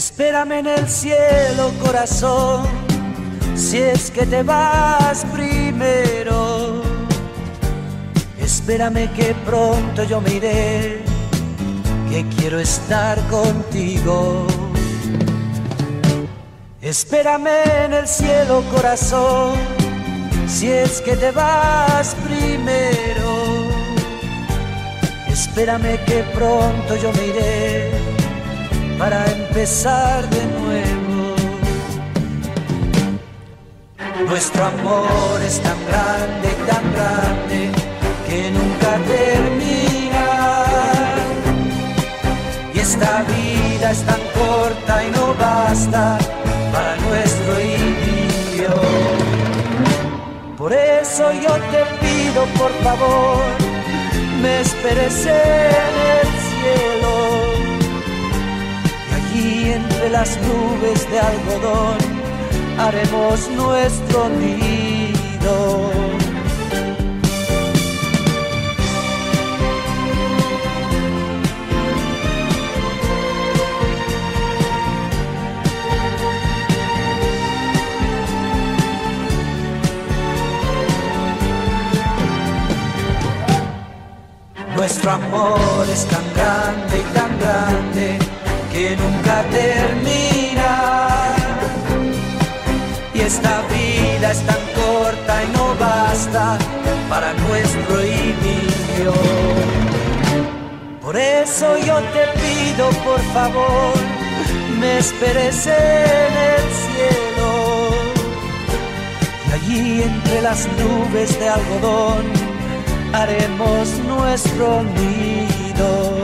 Espérame en el cielo, corazón, si es que te vas primero. Espérame que pronto yo me iré, que quiero estar contigo. Espérame en el cielo, corazón, si es que te vas primero. Espérame que pronto yo me iré para empezar de nuevo. Nuestro amor es tan grande que nunca termina. Y esta vida es tan corta y no basta para nuestro idilio. Por eso yo te pido, por favor, me esperes en el cielo. Y allí entre las nubes de algodón haremos nuestro nido. Nuestro amor es tan grande que nunca termina. Y esta vida es tan corta y no basta para nuestro idilio. Por eso yo te pido, por favor, me esperes en el cielo. Y allí entre las nubes de algodón haremos nuestro nido.